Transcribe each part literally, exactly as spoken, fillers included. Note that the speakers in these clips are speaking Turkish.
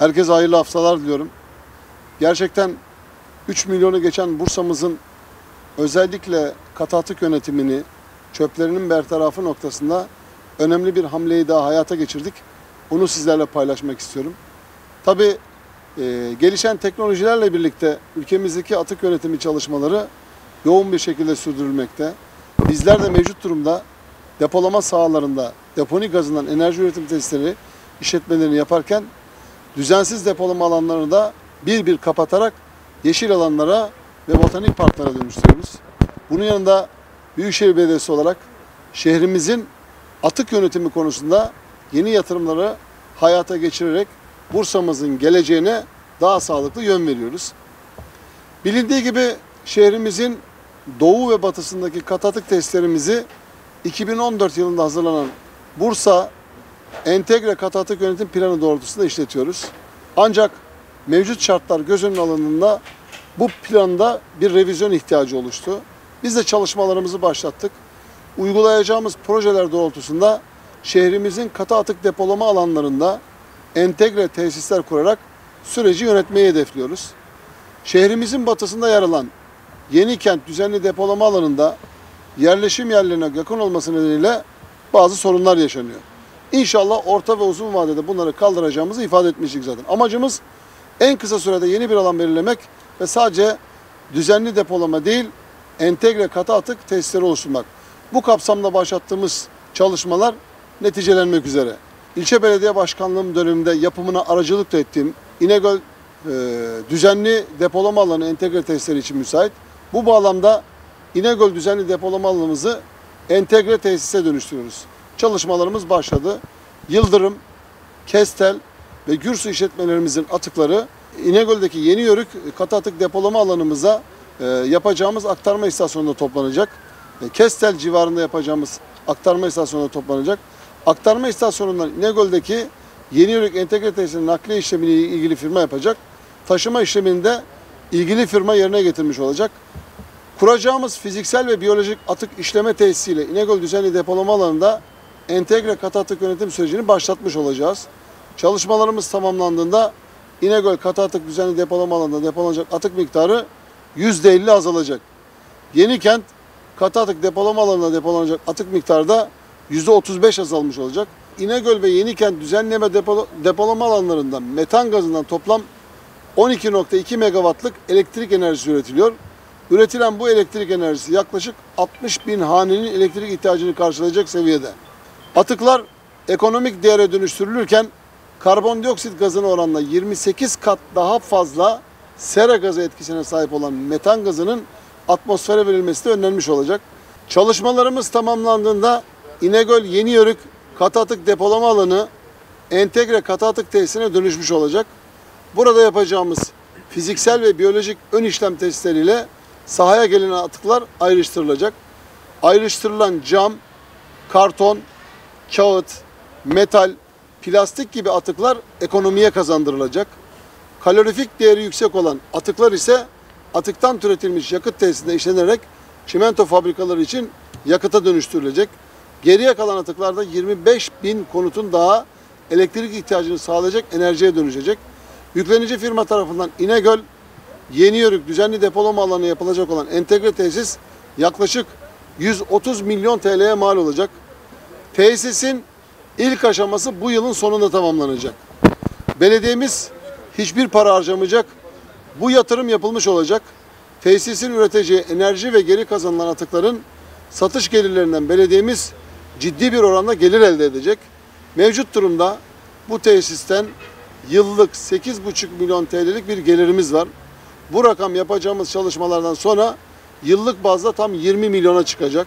Herkese hayırlı haftalar diliyorum. Gerçekten üç milyonu geçen Bursa'mızın özellikle katı atık yönetimini, çöplerinin bertarafı noktasında önemli bir hamleyi daha hayata geçirdik. Bunu sizlerle paylaşmak istiyorum. Tabii e, gelişen teknolojilerle birlikte ülkemizdeki atık yönetimi çalışmaları yoğun bir şekilde sürdürülmekte. Bizler de mevcut durumda depolama sahalarında deponi gazından enerji üretim testleri işletmelerini yaparken düzensiz depolama alanlarını da bir bir kapatarak yeşil alanlara ve botanik parklara dönüştürüyoruz. Bunun yanında Büyükşehir Belediyesi olarak şehrimizin atık yönetimi konusunda yeni yatırımları hayata geçirerek Bursa'mızın geleceğine daha sağlıklı yön veriyoruz. Bilindiği gibi şehrimizin doğu ve batısındaki katı atık testlerimizi iki bin on dört yılında hazırlanan Bursa Entegre Katı Atık Yönetim Planı doğrultusunda işletiyoruz. Ancak mevcut şartlar göz önüne alındığında bu planda bir revizyon ihtiyacı oluştu. Biz de çalışmalarımızı başlattık. Uygulayacağımız projeler doğrultusunda şehrimizin katı atık depolama alanlarında entegre tesisler kurarak süreci yönetmeyi hedefliyoruz. Şehrimizin batısında yer alan Yenikent düzenli depolama alanında yerleşim yerlerine yakın olması nedeniyle bazı sorunlar yaşanıyor. İnşallah orta ve uzun vadede bunları kaldıracağımızı ifade etmiştik zaten. Amacımız en kısa sürede yeni bir alan belirlemek ve sadece düzenli depolama değil, entegre katı atık tesisleri oluşturmak. Bu kapsamda başlattığımız çalışmalar neticelenmek üzere. İlçe Belediye Başkanlığım döneminde yapımına aracılık da ettiğim İnegöl e, düzenli depolama alanı entegre tesisleri için müsait. Bu bağlamda İnegöl düzenli depolama alanımızı entegre tesise dönüştürüyoruz. Çalışmalarımız başladı. Yıldırım, Kestel ve Gürsu işletmelerimizin atıkları İnegöl'deki Yeniyörük katı atık depolama alanımıza e, yapacağımız aktarma istasyonunda toplanacak. E, Kestel civarında yapacağımız aktarma istasyonunda toplanacak. Aktarma istasyonundan İnegöl'deki Yeniyörük entegre tesisinin nakliye işlemini ilgili firma yapacak. Taşıma işlemini de ilgili firma yerine getirmiş olacak. Kuracağımız fiziksel ve biyolojik atık işleme tesisiyle İnegöl düzenli depolama alanında entegre katı atık yönetim sürecini başlatmış olacağız. Çalışmalarımız tamamlandığında İnegöl katı atık düzenli depolama alanında depolanacak atık miktarı yüzde elli azalacak. Yenikent katı atık depolama alanında depolanacak atık miktarı da yüzde otuz beş azalmış olacak. İnegöl ve Yenikent düzenleme depolo depolama alanlarında metan gazından toplam on iki nokta iki megawattlık elektrik enerjisi üretiliyor. Üretilen bu elektrik enerjisi yaklaşık altmış bin hanenin elektrik ihtiyacını karşılayacak seviyede. Atıklar ekonomik değere dönüştürülürken karbondioksit gazına oranla yirmi sekiz kat daha fazla sera gazı etkisine sahip olan metan gazının atmosfere verilmesi de önlenmiş olacak. Çalışmalarımız tamamlandığında İnegöl Yeniyörük katı atık depolama alanı entegre katı atık tesisine dönüşmüş olacak. Burada yapacağımız fiziksel ve biyolojik ön işlem testleriyle sahaya gelen atıklar ayrıştırılacak. Ayrıştırılan cam, karton, kağıt, metal, plastik gibi atıklar ekonomiye kazandırılacak. Kalorifik değeri yüksek olan atıklar ise atıktan türetilmiş yakıt tesisinde işlenerek çimento fabrikaları için yakıta dönüştürülecek. Geriye kalan atıklarda yirmi beş bin konutun daha elektrik ihtiyacını sağlayacak enerjiye dönüşecek. Yüklenici firma tarafından İnegöl Yeniyörük düzenli depolama alanı yapılacak olan entegre tesis yaklaşık yüz otuz milyon T L'ye mal olacak. Tesisin ilk aşaması bu yılın sonunda tamamlanacak. Belediyemiz hiçbir para harcamayacak. Bu yatırım yapılmış olacak. Tesisin üreteceği enerji ve geri kazanılan atıkların satış gelirlerinden belediyemiz ciddi bir oranda gelir elde edecek. Mevcut durumda bu tesisten yıllık sekiz buçuk milyon T L'lik bir gelirimiz var. Bu rakam yapacağımız çalışmalardan sonra yıllık bazda tam yirmi milyona çıkacak.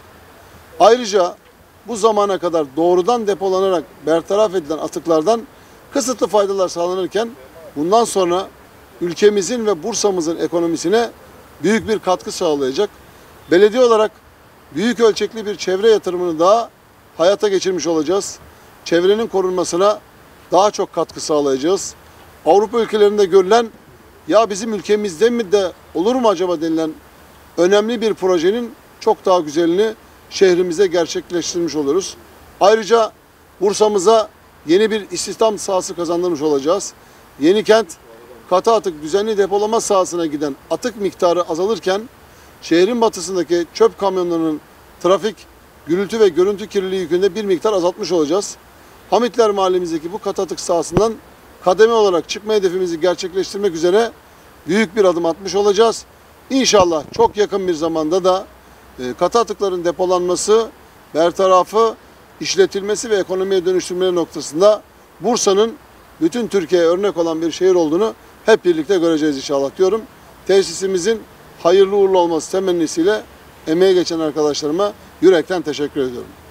Ayrıca bu zamana kadar doğrudan depolanarak bertaraf edilen atıklardan kısıtlı faydalar sağlanırken bundan sonra ülkemizin ve Bursa'mızın ekonomisine büyük bir katkı sağlayacak. Belediye olarak büyük ölçekli bir çevre yatırımını daha hayata geçirmiş olacağız. Çevrenin korunmasına daha çok katkı sağlayacağız. Avrupa ülkelerinde görülen ya bizim ülkemizde mi de olur mu acaba denilen önemli bir projenin çok daha güzelini şehrimize gerçekleştirmiş oluyoruz. Ayrıca Bursa'mıza yeni bir istihdam sahası kazandırmış olacağız. Yenikent katı atık düzenli depolama sahasına giden atık miktarı azalırken şehrin batısındaki çöp kamyonlarının trafik, gürültü ve görüntü kirliliği yükünde bir miktar azaltmış olacağız. Hamitler mahallemizdeki bu katı atık sahasından kademe olarak çıkma hedefimizi gerçekleştirmek üzere büyük bir adım atmış olacağız. İnşallah çok yakın bir zamanda da e, katı atıkların depolanması, bertarafı, işletilmesi ve ekonomiye dönüştürmeleri noktasında Bursa'nın bütün Türkiye'ye örnek olan bir şehir olduğunu hep birlikte göreceğiz inşallah diyorum. Tesisimizin hayırlı uğurlu olması temennisiyle emeğe geçen arkadaşlarıma yürekten teşekkür ediyorum.